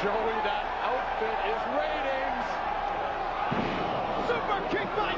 Joey, that outfit is ratings. Super kick by